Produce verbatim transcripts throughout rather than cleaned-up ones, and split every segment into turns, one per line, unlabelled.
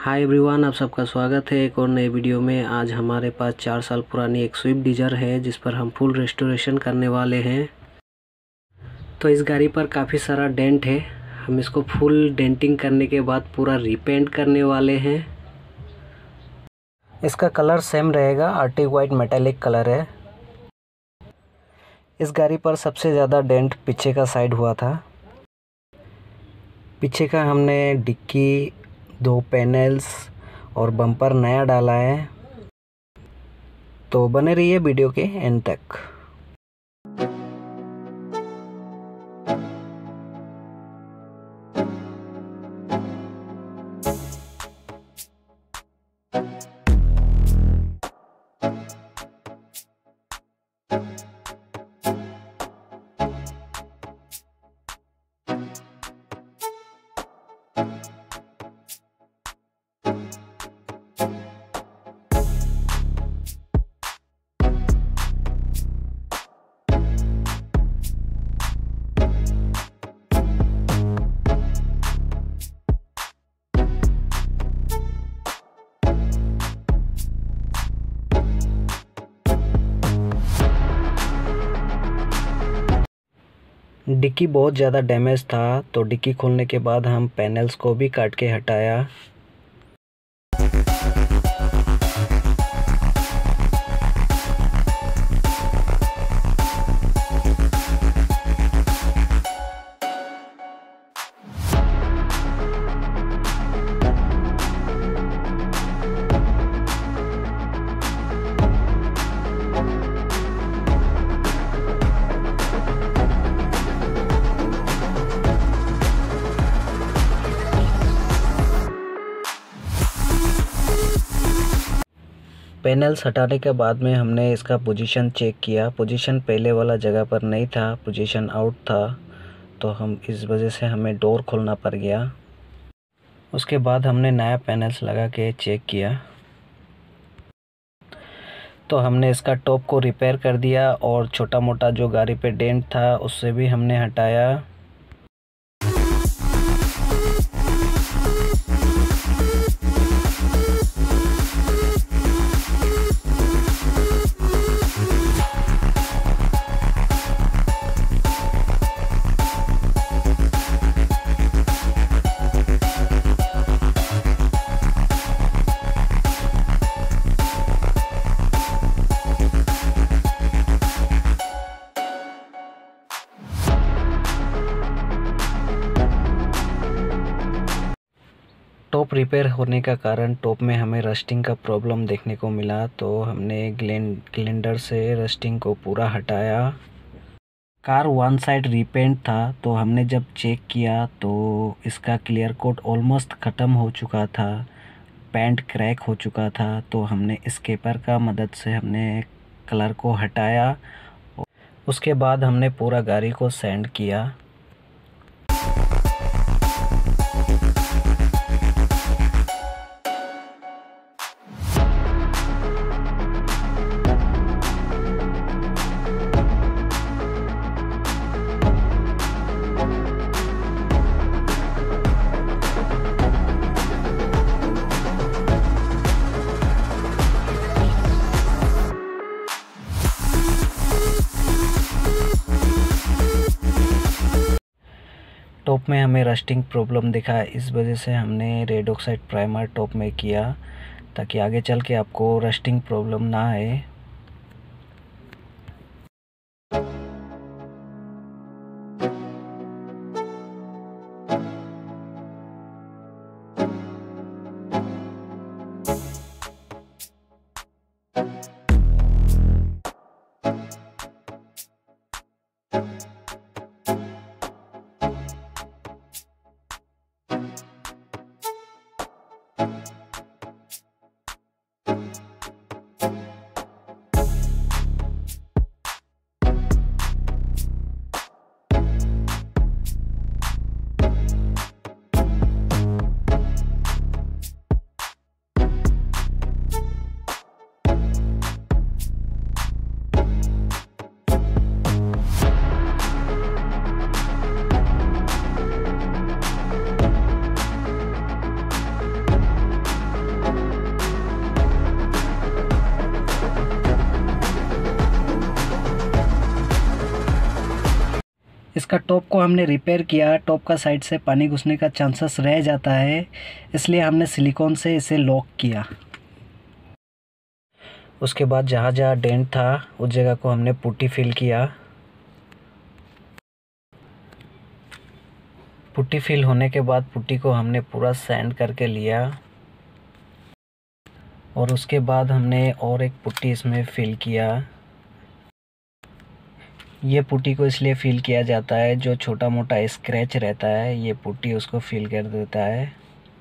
Hi everyone, आप सबका स्वागत है एक और नए वीडियो में। आज हमारे पास चार साल पुरानी एक स्विफ्ट डिज़ायर है जिस पर हम फुल रेस्टोरेशन करने वाले हैं। तो इस गाड़ी पर काफ़ी सारा डेंट है। हम इसको फुल डेंटिंग करने के बाद पूरा रीपेंट करने वाले हैं। इसका कलर सेम रहेगा, आर्टिक वाइट मेटालिक कलर है। इस गाड़ी पर सबसे ज़्यादा डेंट पीछे का साइड हुआ था। पीछे का हमने डिक्की, दो पैनल्स और बम्पर नया डाला है। तो बने रहिए वीडियो के एंड तक। डिक्की बहुत ज़्यादा डैमेज था, तो डिक्की खोलने के बाद हम पैनल्स को भी काट के हटाया। पैनल्स हटाने के बाद में हमने इसका पोजीशन चेक किया। पोजीशन पहले वाला जगह पर नहीं था, पोजीशन आउट था, तो हम इस वजह से हमें डोर खोलना पड़ गया। उसके बाद हमने नया पैनल्स लगा के चेक किया, तो हमने इसका टॉप को रिपेयर कर दिया और छोटा मोटा जो गाड़ी पे डेंट था उससे भी हमने हटाया। टॉप रिपेयर होने का कारण टॉप में हमें रस्टिंग का प्रॉब्लम देखने को मिला, तो हमने ग्लेंडर से रस्टिंग को पूरा हटाया। कार वन साइड रीपेंट था, तो हमने जब चेक किया तो इसका क्लियर कोट ऑलमोस्ट ख़त्म हो चुका था, पेंट क्रैक हो चुका था। तो हमने स्केपर का मदद से हमने कलर को हटाया। उसके बाद हमने पूरा गाड़ी को सैंड किया। टॉप में हमें रस्टिंग प्रॉब्लम दिखा, इस वजह से हमने रेड ऑक्साइड प्राइमर टॉप में किया ताकि आगे चल के आपको रस्टिंग प्रॉब्लम ना आए। इसका टॉप को हमने रिपेयर किया। टॉप का साइड से पानी घुसने का चांसेस रह जाता है, इसलिए हमने सिलिकॉन से इसे लॉक किया। उसके बाद जहाँ जहाँ डेंट था उस जगह को हमने पुट्टी फिल किया। पुट्टी फिल होने के बाद पुट्टी को हमने पूरा सैंड करके लिया और उसके बाद हमने और एक पुट्टी इसमें फिल किया। ये पुट्टी को इसलिए फिल किया जाता है, जो छोटा मोटा स्क्रैच रहता है ये पुट्टी उसको फिल कर देता है।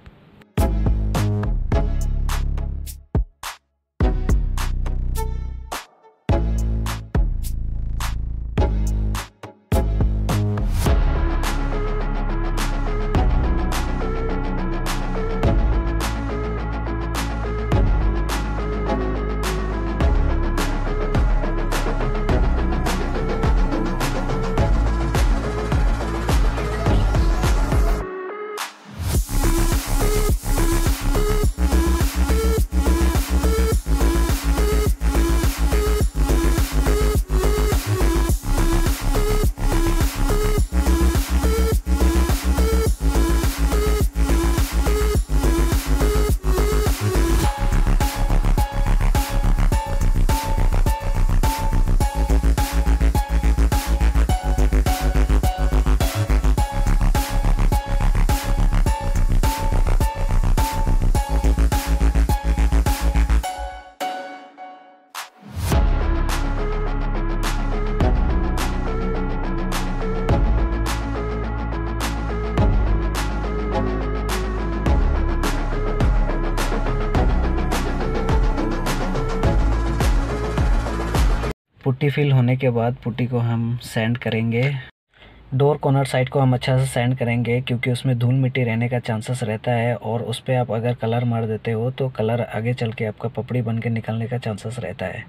पुट्टी फिल होने के बाद पुट्टी को हम सैंड करेंगे। डोर कॉर्नर साइड को हम अच्छा से सैंड करेंगे, क्योंकि उसमें धूल मिट्टी रहने का चांसेस रहता है और उस पर आप अगर कलर मार देते हो तो कलर आगे चल के आपका पपड़ी बन के निकलने का चांसेस रहता है।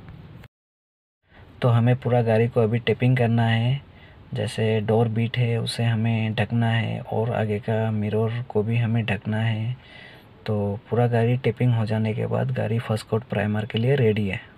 तो हमें पूरा गाड़ी को अभी टेपिंग करना है। जैसे डोर बीट है उसे हमें ढकना है और आगे का मिरर को भी हमें ढकना है। तो पूरा गाड़ी टेपिंग हो जाने के बाद गाड़ी फर्स्ट कोट प्राइमर के लिए रेडी है।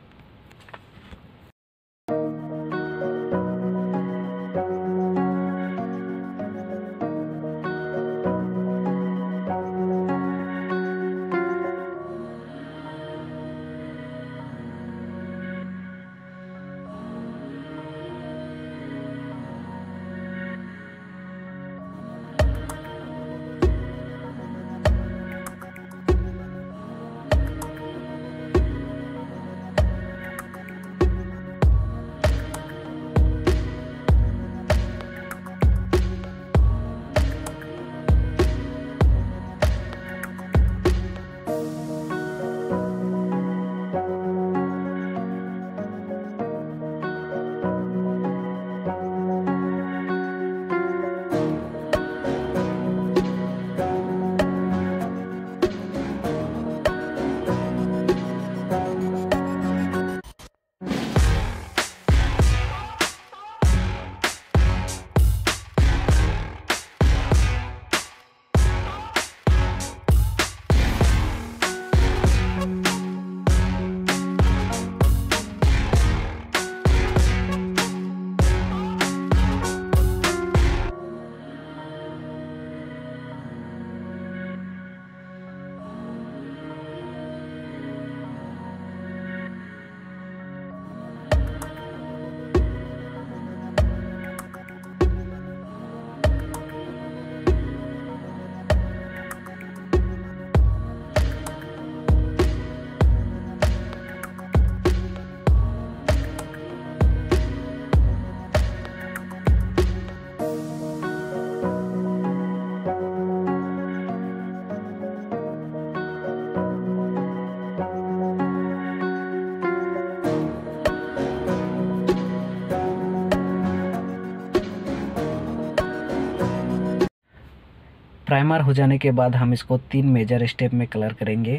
प्राइमर हो जाने के बाद हम इसको तीन मेजर स्टेप में कलर करेंगे।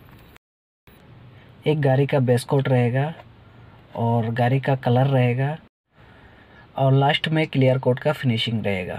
एक गाड़ी का बेस कोट रहेगा और गाड़ी का कलर रहेगा और लास्ट में क्लियर कोट का फिनिशिंग रहेगा।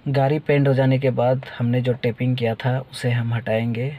गाड़ी पेंट हो जाने के बाद हमने जो टेपिंग किया था उसे हम हटाएंगे।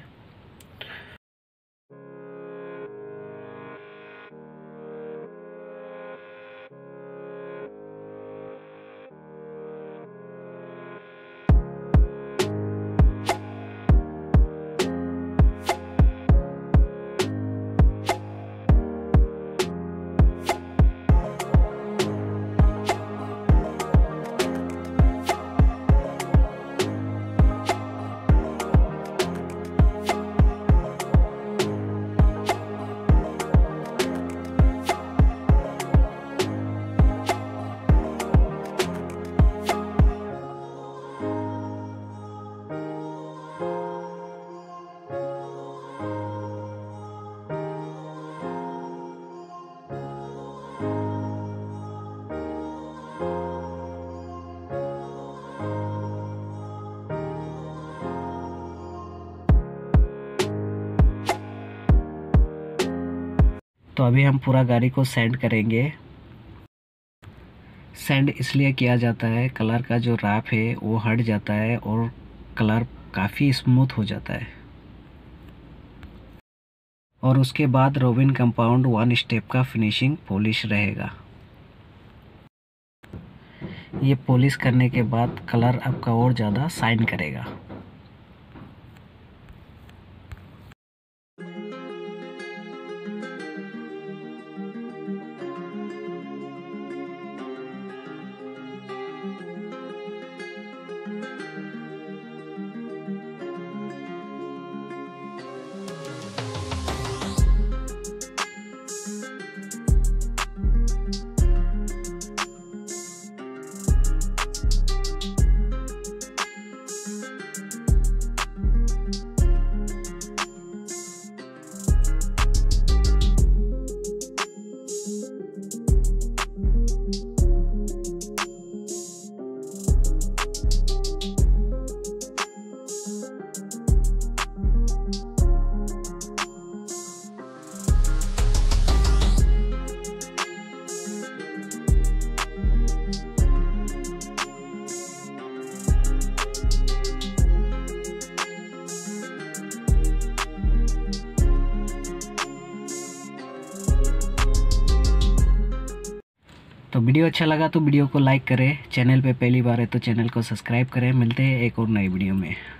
तो अभी हम पूरा गाड़ी को सैंड करेंगे। सैंड इसलिए किया जाता है, कलर का जो रैप है वो हट जाता है और कलर काफ़ी स्मूथ हो जाता है। और उसके बाद रोबिन कंपाउंड वन स्टेप का फिनिशिंग पॉलिश रहेगा। ये पॉलिश करने के बाद कलर आपका और ज़्यादा शाइन करेगा। तो वीडियो अच्छा लगा तो वीडियो को लाइक करें, चैनल पे पहली बार है तो चैनल को सब्सक्राइब करें। मिलते हैं एक और नई वीडियो में।